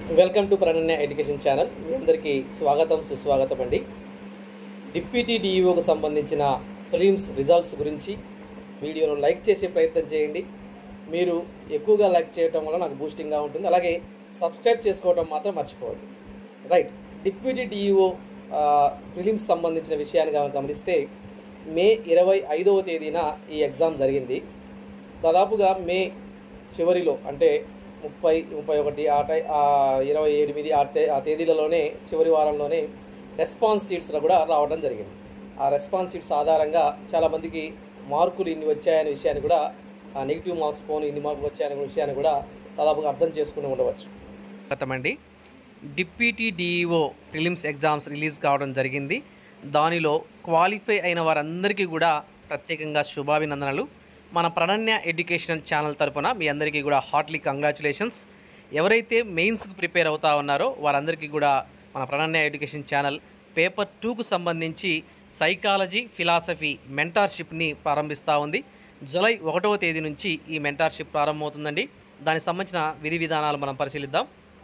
Welcome to Prananya education channel. మీ అందరికీ స్వాగతం సుస్వాగతం అండి. డిప్యూటీ డిఈఓకు సంబంధించిన ప్రిలిమ్స్ రిజల్ట్స్ గురించి వీడియోను లైక్ చేసే ప్రయత్నం చేయండి. మీరు ఎక్కువగా లైక్ చేయడం వల్ల నాకు బూస్టింగ్గా ఉంటుంది. అలాగే సబ్స్క్రైబ్ చేసుకోవడం మాత్రం మర్చిపోవద్దు. రైట్, డిప్యూటీ డిఈఓ ప్రిలిమ్స్ సంబంధించిన విషయాన్ని గమనిస్తే మే 25వ తేదీన ఈ ఎగ్జామ్ జరిగింది. దాదాపుగా మే చివరిలో అంటే 30, 31, 28 ఆ తేదీలలోనే చివరి వారంలోనే రెస్పాన్స్ సీట్స్లో కూడా రావడం జరిగింది. ఆ రెస్పాన్స్ సీట్స్ ఆధారంగా చాలామందికి మార్కులు ఇన్ని వచ్చాయనే విషయాన్ని కూడా, నెగిటివ్ మార్క్స్ పోను ఇన్ని మార్కులు వచ్చాయనే విషయాన్ని కూడా దాదాపుగా అర్థం చేసుకుని ఉండవచ్చు. గతమండి deputy DEO prelims exams release కావడం జరిగింది. దానిలో క్వాలిఫై అయిన వారందరికీ కూడా ప్రత్యేకంగా శుభాభినందనలు. మన ప్రణన్య ఎడ్యుకేషన్ ఛానల్ తరపున మీ అందరికీ కూడా హార్ట్లీ కంగ్రాచులేషన్స్. ఎవరైతే మెయిన్స్కి ప్రిపేర్ అవుతా ఉన్నారో వారందరికీ కూడా మన ప్రణన్య ఎడ్యుకేషన్ ఛానల్ పేపర్ 2కు సంబంధించి సైకాలజీ, ఫిలాసఫీ మెంటార్షిప్ని ప్రారంభిస్తూ ఉంది. జూలై 1వ తేదీ నుంచి ఈ మెంటార్షిప్ ప్రారంభమవుతుందండి. దానికి సంబంధించిన విధి విధానాలు మనం పరిశీలిద్దాం.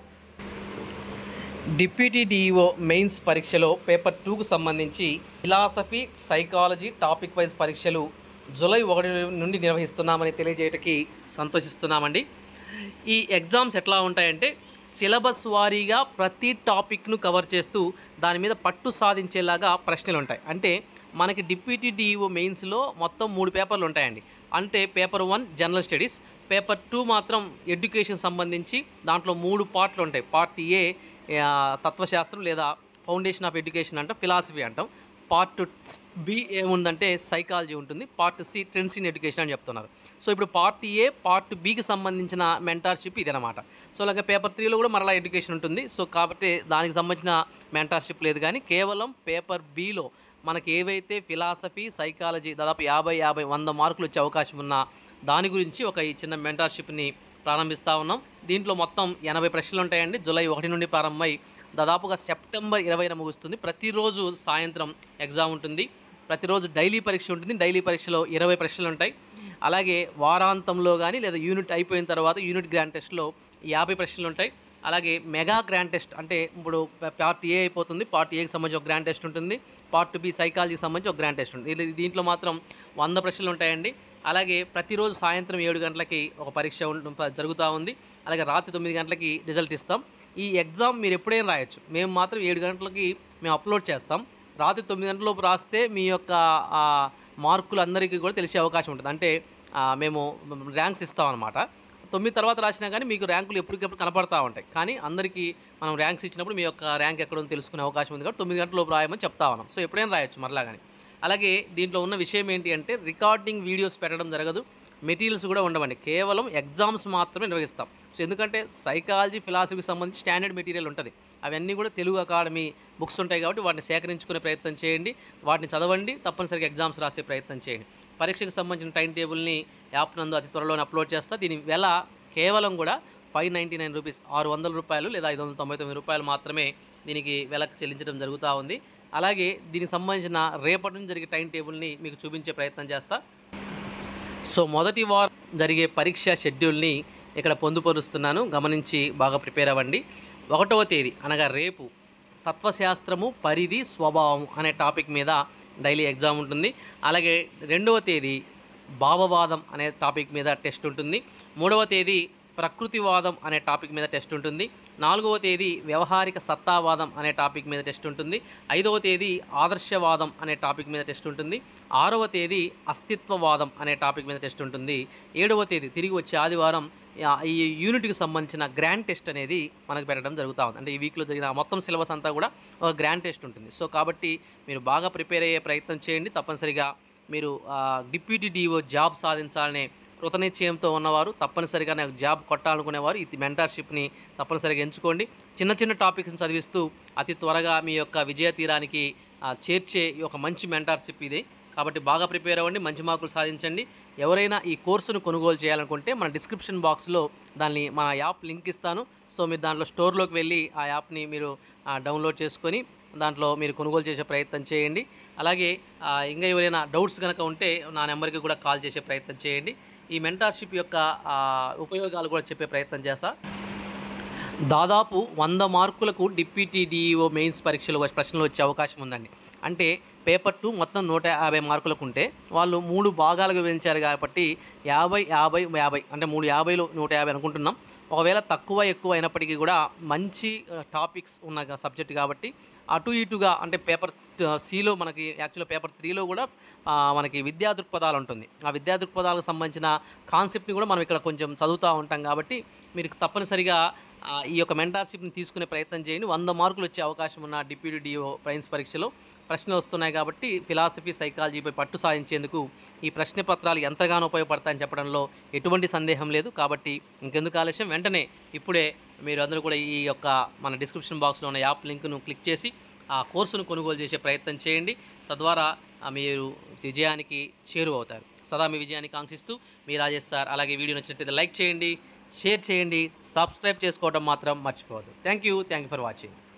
డిప్యూటీ డిఈఓ మెయిన్స్ పరీక్షలో పేపర్ 2కు సంబంధించి ఫిలాసఫీ, సైకాలజీ టాపిక్ వైజ్ పరీక్షలు జూలై 1 నుండి నిర్వహిస్తున్నామని తెలియజేయడానికి సంతోషిస్తున్నామండి. ఈ ఎగ్జామ్స్ ఎట్లా ఉంటాయంటే సిలబస్ వారీగా ప్రతి టాపిక్ను కవర్ చేస్తూ దాని మీద పట్టు సాధించేలాగా ప్రశ్నలు ఉంటాయి. అంటే మనకి డిప్యూటీ డిఈఓ మెయిన్స్లో మొత్తం 3 పేపర్లు ఉంటాయండి. అంటే పేపర్ 1 జనరల్ స్టడీస్, పేపర్ 2 మాత్రం ఎడ్యుకేషన్ సంబంధించి దాంట్లో 3 పార్ట్లు ఉంటాయి. పార్ట్ ఏ తత్వశాస్త్రం లేదా ఫౌండేషన్ ఆఫ్ ఎడ్యుకేషన్ అంటాం, ఫిలాసఫీ అంటాం. పార్ట్ బి ఏముందంటే సైకాలజీ ఉంటుంది. Part C trends in education అని చెప్తున్నారు. సో ఇప్పుడు పార్ట్ ఏ, పార్ట్ బికి సంబంధించిన మెంటార్షిప్ ఇదనమాట. సో అలాగే పేపర్ 3లో కూడా మరలా ఎడ్యుకేషన్ ఉంటుంది. సో కాబట్టి దానికి సంబంధించిన మెంటార్షిప్ లేదు, కానీ కేవలం పేపర్ బిలో మనకి ఏవైతే ఫిలాసఫీ, సైకాలజీ దాదాపు 50-100 మార్కులు వచ్చే అవకాశం ఉన్న దాని గురించి ఒక ఈ చిన్న మెంటార్షిప్ని ప్రారంభిస్తూ ఉన్నాం. దీంట్లో మొత్తం 80 ప్రశ్నలు ఉంటాయండి. జూలై 1 నుండి ప్రారంభమై దాదాపుగా సెప్టెంబర్ 20న ముగుస్తుంది. ప్రతిరోజు సాయంత్రం ఎగ్జామ్ ఉంటుంది. ప్రతిరోజు డైలీ పరీక్ష ఉంటుంది. డైలీ పరీక్షలో 20 ప్రశ్నలు ఉంటాయి. అలాగే వారాంతంలో కానీ లేదా యూనిట్ అయిపోయిన తర్వాత యూనిట్ గ్రాండ్ టెస్ట్లో 50 ప్రశ్నలు ఉంటాయి. అలాగే మెగా గ్రాండ్ టెస్ట్ అంటే ఇప్పుడు పార్ట్ ఏ అయిపోతుంది, పార్ట్ ఏకి సంబంధించి ఒక గ్రాండ్ టెస్ట్ ఉంటుంది, పార్ట్ బి సైకాలజీకి సంబంధించి ఒక గ్రాండ్ టెస్ట్ ఉంటుంది. దీంట్లో మాత్రం 100 ప్రశ్నలు ఉంటాయండి. అలాగే ప్రతిరోజు సాయంత్రం 7 గంటలకి ఒక పరీక్ష జరుగుతూ ఉంది. అలాగే రాత్రి 9 గంటలకి రిజల్ట్ ఇస్తాం. ఈ ఎగ్జామ్ మీరు ఎప్పుడైనా రాయొచ్చు. మేము మాత్రం 7 గంటలకి మేము అప్లోడ్ చేస్తాం. రాత్రి 9 గంటలలోపు రాస్తే మీ యొక్క మార్కులు అందరికీ కూడా తెలిసే అవకాశం ఉంటుంది. అంటే మేము ర్యాంక్స్ ఇస్తాం అనమాట. 9 తర్వాత రాసినా కానీ మీకు ర్యాంకులు ఎప్పటికెప్పుడు కనపడతా ఉంటాయి. కానీ అందరికీ మనం ర్యాంక్స్ ఇచ్చినప్పుడు మీ యొక్క ర్యాంక్ ఎక్కడో తెలుసుకునే అవకాశం ఉంది కాబట్టి 9 గంటల లోపు రాయమని చెప్తా ఉన్నాం. సో ఎప్పుడైనా రాయొచ్చు మరలా కానీ. అలాగే దీంట్లో ఉన్న విషయం ఏంటి అంటే రికార్డింగ్ వీడియోస్ పెట్టడం జరగదు, మెటీరియల్స్ కూడా ఉండవండి. కేవలం ఎగ్జామ్స్ మాత్రమే నిర్వహిస్తాం. సో ఎందుకంటే సైకాలజీ, ఫిలాసఫీకి సంబంధించి స్టాండర్డ్ మెటీరియల్ ఉంటుంది. అవన్నీ కూడా తెలుగు అకాడమీ బుక్స్ ఉంటాయి కాబట్టి వాటిని సేకరించుకునే ప్రయత్నం చేయండి. వాటిని చదవండి, తప్పనిసరిగా ఎగ్జామ్స్ రాసే ప్రయత్నం చేయండి. పరీక్షకు సంబంధించిన టైం టేబుల్ని యాప్ నందు అతి త్వరలోనే అప్లోడ్ చేస్తా. దీని వెల కేవలం కూడా 599 రూపీస్, 600 రూపాయలు లేదా 599 రూపాయలు మాత్రమే దీనికి వెలకు చెల్లించడం జరుగుతూ ఉంది. అలాగే దీనికి సంబంధించిన రేపటి నుంచి జరిగే టైం టేబుల్ని మీకు చూపించే ప్రయత్నం చేస్తా. సో మొదటి వారం జరిగే పరీక్ష షెడ్యూల్ని ఇక్కడ పొందుపరుస్తున్నాను, గమనించి బాగా ప్రిపేర్ అవ్వండి. 1వ తేదీ అనగా రేపు తత్వశాస్త్రము, పరిధి, స్వభావం అనే టాపిక్ మీద డైలీ ఎగ్జామ్ ఉంటుంది. అలాగే 2వ తేదీ భావవాదం అనే టాపిక్ మీద టెస్ట్ ఉంటుంది. 3వ తేదీ ప్రకృతివాదం అనే టాపిక్ మీద టెస్ట్ ఉంటుంది. 4వ తేదీ వ్యవహారిక సత్తావాదం అనే టాపిక్ మీద టెస్ట్ ఉంటుంది. 5వ తేదీ ఆదర్శవాదం అనే టాపిక్ మీద టెస్ట్ ఉంటుంది. 6వ తేదీ అస్తిత్వవాదం అనే టాపిక్ మీద టెస్ట్ ఉంటుంది. 7వ తేదీ తిరిగి వచ్చే ఆదివారం ఈ యూనిట్కి సంబంధించిన గ్రాండ్ టెస్ట్ అనేది మనకు పెట్టడం జరుగుతూ ఉంది. అంటే ఈ వీక్లో జరిగిన మొత్తం సిలబస్ అంతా కూడా ఒక గ్రాండ్ టెస్ట్ ఉంటుంది. సో కాబట్టి మీరు బాగా ప్రిపేర్ అయ్యే ప్రయత్నం చేయండి. తప్పనిసరిగా మీరు డిప్యూటీ డిఓ జాబ్ సాధించాలనే కృతనిశ్చయంతో ఉన్నవారు, తప్పనిసరిగా నాకు జాబ్ కొట్టాలనుకునేవారు ఈ మెంటార్షిప్ని తప్పనిసరిగా ఎంచుకోండి. చిన్న చిన్న టాపిక్స్ని చదివిస్తూ అతి త్వరగా మీ యొక్క విజయ తీరానికి చేర్చే ఒక మంచి మెంటార్షిప్ ఇది. కాబట్టి బాగా ప్రిపేర్ అవ్వండి, మంచి మార్కులు సాధించండి. ఎవరైనా ఈ కోర్సును కొనుగోలు చేయాలనుకుంటే మన డిస్క్రిప్షన్ బాక్స్లో దాన్ని మన యాప్ లింక్ ఇస్తాను. సో మీరు దాంట్లో స్టోర్లోకి వెళ్ళి ఆ యాప్ని మీరు డౌన్లోడ్ చేసుకొని దాంట్లో మీరు కొనుగోలు చేసే ప్రయత్నం చేయండి. అలాగే ఇంకా ఎవరైనా డౌట్స్ కనుక ఉంటే నా నెంబర్కి కూడా కాల్ చేసే ప్రయత్నం చేయండి. ఈ మెంటార్షిప్ యొక్క ఉపయోగాలు కూడా చెప్పే ప్రయత్నం చేస్తా. దాదాపు 100 మార్కులకు డిప్యూటీ డిఈఓ మెయిన్స్ పరీక్షలు ప్రశ్నలు వచ్చే అవకాశం ఉందండి. అంటే పేపర్ 2 మొత్తం 150 మార్కులకు ఉంటే వాళ్ళు 3 భాగాలుగా విభజించారు కాబట్టి 50, 50, 50 అంటే 3 50లో 150 అనుకుంటున్నాం. ఒకవేళ తక్కువ ఎక్కువ అయినప్పటికీ కూడా మంచి టాపిక్స్ ఉన్న సబ్జెక్ట్ కాబట్టి అటు ఇటుగా అంటే పేపర్ సిలో మనకి యాక్చువల్గా పేపర్ 3లో కూడా మనకి విద్యా దృక్పథాలు ఉంటుంది. ఆ విద్యా దృక్పథాలకు సంబంధించిన కాన్సెప్ట్ని కూడా మనం ఇక్కడ కొంచెం చదువుతూ ఉంటాం కాబట్టి మీరు తప్పనిసరిగా ఈ యొక్క మెంటార్షిప్ని తీసుకునే ప్రయత్నం చేయండి. 100 మార్కులు వచ్చే అవకాశం ఉన్న డిప్యూటీ డిఓ మెయిన్స్ పరీక్షలో ప్రశ్నలు వస్తున్నాయి కాబట్టి ఫిలాసఫీ సైకాలజీపై పట్టు సాధించేందుకు ఈ ప్రశ్న పత్రాలు ఎంతగానో ఉపయోగపడతాయని చెప్పడంలో ఎటువంటి సందేహం లేదు. కాబట్టి ఇంకెందుకు ఆలస్యం, వెంటనే ఇప్పుడే మీరు అందరూ కూడా ఈ యొక్క మన డిస్క్రిప్షన్ బాక్స్లో ఉన్న యాప్ లింక్ను క్లిక్ చేసి ఆ కోర్సును కొనుగోలు చేసే ప్రయత్నం చేయండి. తద్వారా మీరు విజయానికి చేరువవుతారు. సదా మీ విజయాన్ని కాంక్షిస్తూ మీ రాజేష్ సార్. అలాగే వీడియో నచ్చినట్లయితే లైక్ చేయండి, షేర్ చేయండి, సబ్స్క్రైబ్ చేసుకోవడం మాత్రం మర్చిపోవద్దు. Thank you for watching.